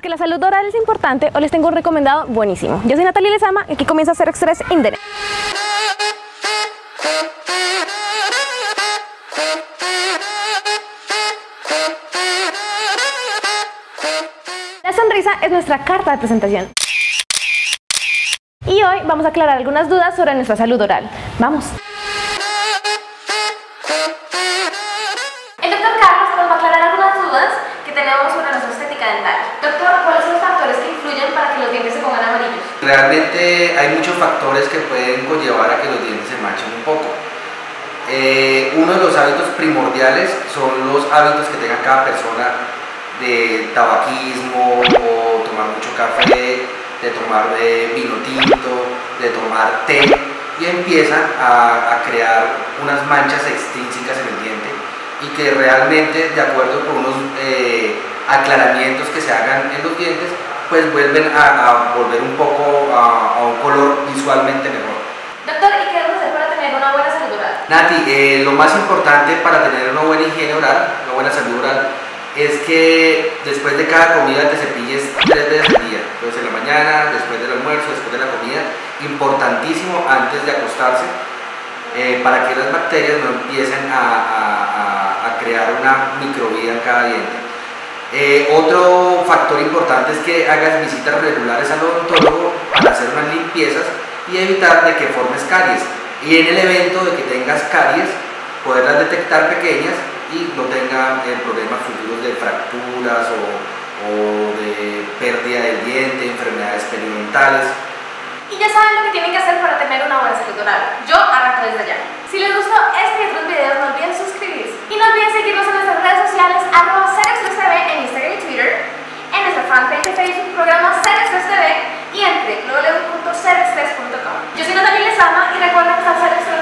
porque la salud oral es importante, hoy les tengo un recomendado buenísimo. Yo soy Natalia Lezama y aquí comienza a hacer Express Internet. La sonrisa es nuestra carta de presentación. Y hoy vamos a aclarar algunas dudas sobre nuestra salud oral. ¡Vamos! El doctor Carlos nos va a aclarar algunas dudas que tenemos sobre nuestra estética dental. Doctor, ¿cuáles son los factores que influyen para que los dientes se pongan amarillos? Realmente hay muchos factores que pueden conllevar a que los dientes se manchen un poco. Uno de los hábitos primordiales son los hábitos que tenga cada persona de tabaquismo o tomar mucho café, de tomar vino tinto, de tomar té, y empiezan a crear unas manchas extrínsecas en el diente y que realmente, de acuerdo con unos aclaramientos que se hagan en los dientes, pues vuelven a volver un poco a un color visualmente mejor. Doctor, ¿y qué debemos hacer para tener una buena salud oral? Nati, lo más importante para tener una buena higiene oral, una buena salud oral, es que después de cada comida te cepilles 3 veces al día. Entonces en la mañana, después del almuerzo, después de la comida, importantísimo antes de acostarse, para que las bacterias no empiecen a crear una microvida en cada diente. Otro factor importante es que hagas visitas regulares al odontólogo para hacer unas limpiezas y evitar de que formes caries. Y en el evento de que tengas caries, poderlas detectar pequeñas y no tengan problemas futuros de fracturas o de pérdida del diente, enfermedades periodontales. Y ya saben lo que tienen que hacer para tener una buena salud oral. Yo arranco desde ya. Si les gustó este y otros videos, no olviden suscribirse. Y no olviden seguirnos en nuestras redes sociales, @SerExpressTV en Instagram y Twitter, en nuestra fanpage de Facebook, programa SerExpressTV, y en www.serexpress.com. Yo soy Natalia Lezama y recuerden estar Ser Express.